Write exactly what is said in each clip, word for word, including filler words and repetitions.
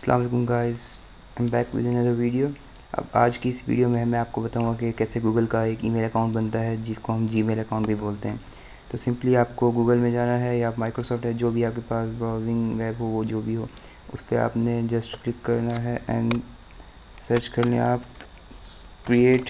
अस्सलाम वालेकुम guys, I am back with another video. अब आज की इस वीडियो में मैं आपको बताऊंगा कि कैसे गूगल का एक ईमेल अकाउंट बनता है जिसको हम जीमेल अकाउंट भी बोलते हैं। तो सिंपली आपको गूगल में जाना है या माइक्रोसॉफ्ट है, जो भी आपके पास ब्राउजिंग वेब हो, वो जो भी हो, उस पर आपने जस्ट क्लिक करना है एंड सर्च कर लें आप create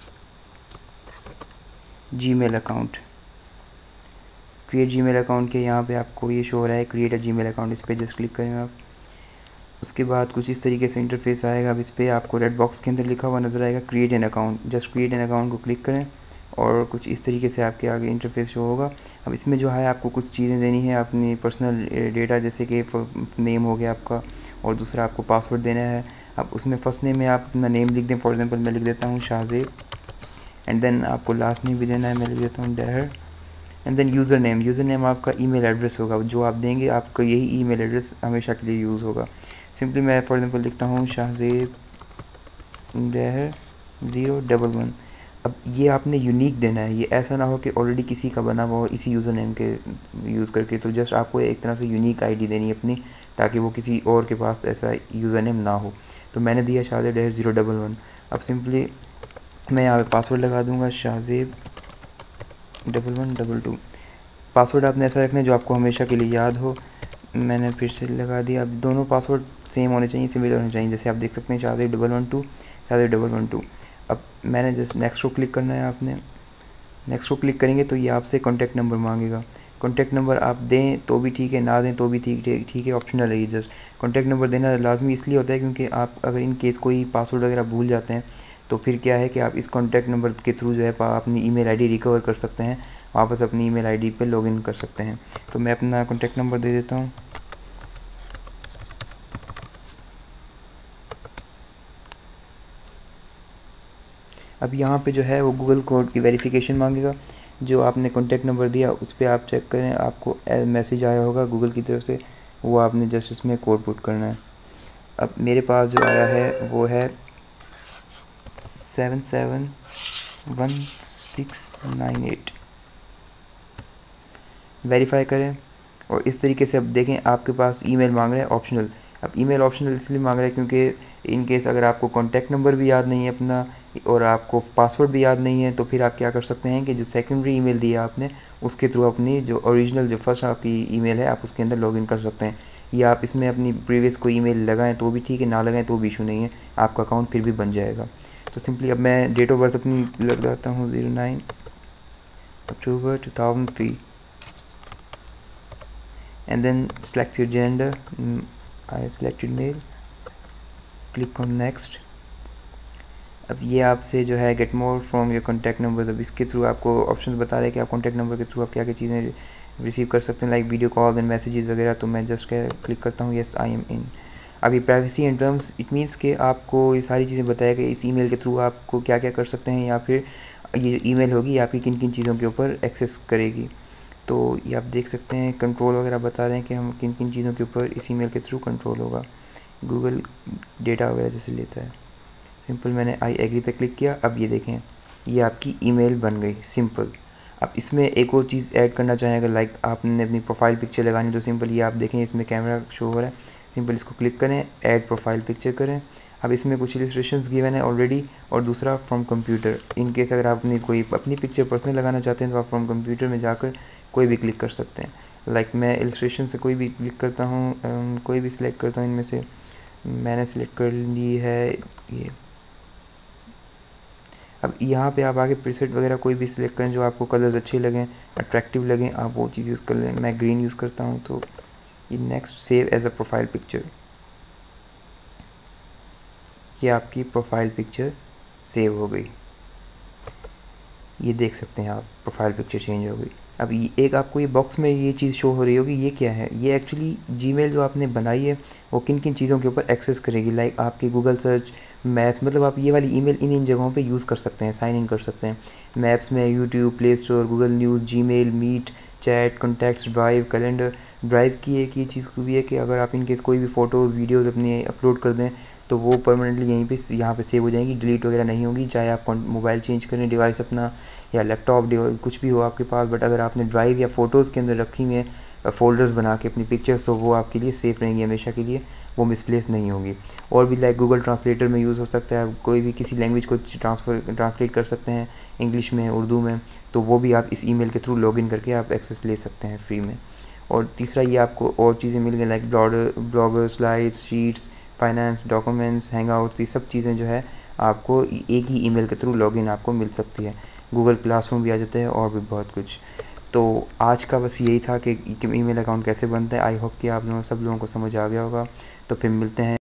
Gmail account. Create Gmail account के यहाँ पे आपको ये शो हो रहा है क्रिएट अ जीमेल अकाउंट, इस पर जस्ट क्लिक करें आप। उसके बाद कुछ इस तरीके से इंटरफेस आएगा। अब इस पर आपको रेड बॉक्स के अंदर लिखा हुआ नज़र आएगा create an account. Just create an account को क्लिक करें और कुछ इस तरीके से आपके आगे इंटरफेस शो होगा। अब इसमें जो है आपको कुछ चीज़ें देनी है, अपनी पर्सनल डेटा, जैसे कि नेम हो गया आपका, और दूसरा आपको पासवर्ड देना है। अब उसमें फर्स्ट नेम में आप अपना नेम लिख दें, फॉर एग्जांपल मैं लिख देता हूँ शाहजेब, एंड देन आपको लास्ट नेम भी देना है, मैं लिख देता हूँ Dahar, and then user name. User name आपका ईमेल एड्रेस होगा, जो आप देंगे आपका यही ईमेल एड्रेस हमेशा के लिए यूज़ होगा। सिंपली मैं फॉर एग्जांपल लिखता हूँ Shahzeb Dahar zero double one. अब ये आपने यूनिक देना है, ये ऐसा ना हो कि ऑलरेडी किसी का बना हुआ हो इसी यूज़र नेम के यूज़ करके। तो जस्ट आपको एक तरह से यूनिक आईडी देनी है अपनी, ताकि वो किसी और के पास ऐसा यूज़र नेम ना हो। तो मैंने दिया Shahzeb Dahar zero double one. अब सिंपली मैं यहाँ पे पासवर्ड लगा दूँगा Shahzeb double one double two. Password आपने ऐसा रखना है जो आपको हमेशा के लिए याद हो। मैंने फिर से लगा दिया। अब दोनों पासवर्ड सेम होने चाहिए, सिमिलर होने चाहिए, जैसे आप देख सकते हैं Shahzeb double one two Shahzeb double one two. अब मैंने जस्ट नेक्स्ट को क्लिक करना है आपने। नेक्स्ट को क्लिक करेंगे तो ये आपसे कॉन्टैक्ट नंबर मांगेगा। कॉन्टैक्ट नंबर आप दें तो भी ठीक है, ना दें तो भी ठीक ठीक है, ऑप्शनल है ये। जस्ट कॉन्टैक्ट नंबर देना लाजमी इसलिए होता है क्योंकि आप अगर इन केस कोई पासवर्ड वगैरह भूल जाते हैं तो फिर क्या है कि आप इस कॉन्टैक्ट नंबर के थ्रू जो है अपनी ईमेल आईडी रिकवर कर सकते हैं, वापस अपनी ईमेल आईडी पे लॉगिन कर सकते हैं। तो मैं अपना कॉन्टैक्ट नंबर दे देता हूँ। अब यहाँ पे जो है वो गूगल कोड की वेरिफिकेशन मांगेगा। जो आपने कॉन्टैक्ट नंबर दिया उस पर आप चेक करें, आपको मैसेज आया होगा गूगल की तरफ से, वो आपने जस्ट इसमें कोड पुट करना है। अब मेरे पास जो आया है वो है seven seven one six nine eight. Verify करें और इस तरीके से अब देखें आपके पास ईमेल मांग रहा है ऑप्शनल। अब ईमेल ऑप्शनल इसलिए मांग रहा है क्योंकि इन केस अगर आपको कॉन्टैक्ट नंबर भी याद नहीं है अपना और आपको पासवर्ड भी याद नहीं है, तो फिर आप क्या कर सकते हैं कि जो सेकेंडरी ईमेल दिया आपने उसके थ्रू अपनी जो ओरिजिनल जो फर्स्ट आपकी ईमेल है आप उसके अंदर लॉगिन कर सकते हैं। या आप इसमें अपनी प्रीवियस कोई ईमेल लगाएं तो भी ठीक है, ना लगाएं तो भी इशू नहीं है, आपका अकाउंट फिर भी बन जाएगा। तो सिंपली अब मैं डेट ऑफ बर्थ अपनी लगाता हूँ zero nine October two thousand three, and then select your gender. mm, I have selected male, click on next। अब ये आपसे जो है get more from your contact numbers, अब इसके थ्रू आपको ऑप्शंस बता रहे हैं कि आप कॉन्टैक्ट नंबर के थ्रू आप क्या क्या चीज़ें रिसीव कर सकते हैं, like video call and messages वगैरह। तो मैं जस्ट क्लिक करता हूँ यस आई एम इन। अभी privacy and terms, it means कि आपको ये सारी चीज़ें बताया कि इस ईमेल के थ्रू आपको क्या क्या कर सकते हैं, या फिर ये ईमेल होगी आपकी किन किन चीज़ों के ऊपर एक्सेस करेगी। तो ये आप देख सकते हैं कंट्रोल वगैरह बता रहे हैं कि हम किन किन चीज़ों के ऊपर इस ईमेल के थ्रू कंट्रोल होगा। गूगल डेटा वगैरह जैसे लेता है। सिंपल मैंने आई एग्री पे क्लिक किया। अब ये देखें ये आपकी ईमेल बन गई, सिंपल। अब इसमें एक और चीज़ ऐड करना चाहेंगे, लाइक आपने अपनी प्रोफाइल पिक्चर लगानी, तो सिंपल ये आप देखें इसमें कैमरा शो हो रहा है, सिंपल इसको क्लिक करें, ऐड प्रोफाइल पिक्चर करें। अब इसमें कुछ इलस्ट्रेशंस गिवन है ऑलरेडी, और दूसरा फ्रॉम कंप्यूटर। इन केस अगर आप अपनी कोई अपनी पिक्चर पर्सनल लगाना चाहते हैं तो आप फ्रॉम कंप्यूटर में जाकर कोई भी क्लिक कर सकते हैं। लाइक like मैं इलस्ट्रेशन से कोई भी क्लिक करता हूँ, कोई भी सिलेक्ट करता हूँ इनमें से। मैंने सिलेक्ट कर ली है ये। अब यहाँ पे आप आगे प्रीसेट वगैरह कोई भी सिलेक्ट करें जो आपको कलर्स अच्छे लगें, अट्रैक्टिव लगें, आप वो चीज़ यूज़ कर लें। मैं ग्रीन यूज़ करता हूँ। तो ये next save as a profile picture, ये आपकी प्रोफाइल पिक्चर सेव हो गई। ये देख सकते हैं आप, प्रोफाइल पिक्चर चेंज हो गई। अब ये एक आपको ये बॉक्स में ये चीज़ शो हो रही होगी, ये क्या है? ये एक्चुअली जीमेल जो आपने बनाई है वो किन किन चीज़ों के ऊपर एक्सेस करेगी, लाइक आपकी गूगल सर्च, मैप्स, मतलब आप ये वाली ईमेल इन इन जगहों पे यूज़ कर सकते हैं, साइन इन कर सकते हैं। मैप्स में YouTube, Play Store, Google News, Gmail, Meet, Chat, Contacts, Drive, Calendar. Drive की एक ये चीज़ भी है कि अगर आप इनके कोई भी फ़ोटोज़ वीडियोज़ अपनी अपलोड कर दें तो वो परमानेंटली यहीं पे यहाँ पे सेव हो जाएंगी, डिलीट वगैरह नहीं होगी। चाहे आप मोबाइल चेंज करें, डिवाइस अपना या लैपटॉप कुछ भी हो आपके पास, बट अगर आपने ड्राइव या फ़ोटोज़ के अंदर रखी हुई हैं फ़ोल्डर्स बना के अपनी पिक्चर्स, तो वो आपके लिए सेफ़ रहेंगी हमेशा के लिए, वो मिसप्लेस नहीं होंगी। और भी लाइक गूगल ट्रांसलेटर में यूज़ हो सकता है, कोई भी किसी लैंग्वेज को ट्रांसफ़र ट्रांसलेट कर सकते हैं इंग्लिश में, उर्दू में, तो वो भी आप इस ईमेल के थ्रू लॉगिन करके आप एक्सेस ले सकते हैं फ्री में। और तीसरा ये आपको और चीज़ें मिल गई like Blogger Blogger Slides, Sheets, Finance, Documents, Hangouts, ये सब चीज़ें जो है आपको एक ही ईमेल के थ्रू लॉगिन आपको मिल सकती है। गूगल क्लासरूम भी आ जाता है और भी बहुत कुछ। तो आज का बस यही था कि ईमेल अकाउंट कैसे बनता है। आई होप कि आप लोगों सब लोगों को समझ आ गया होगा। तो फिर मिलते हैं।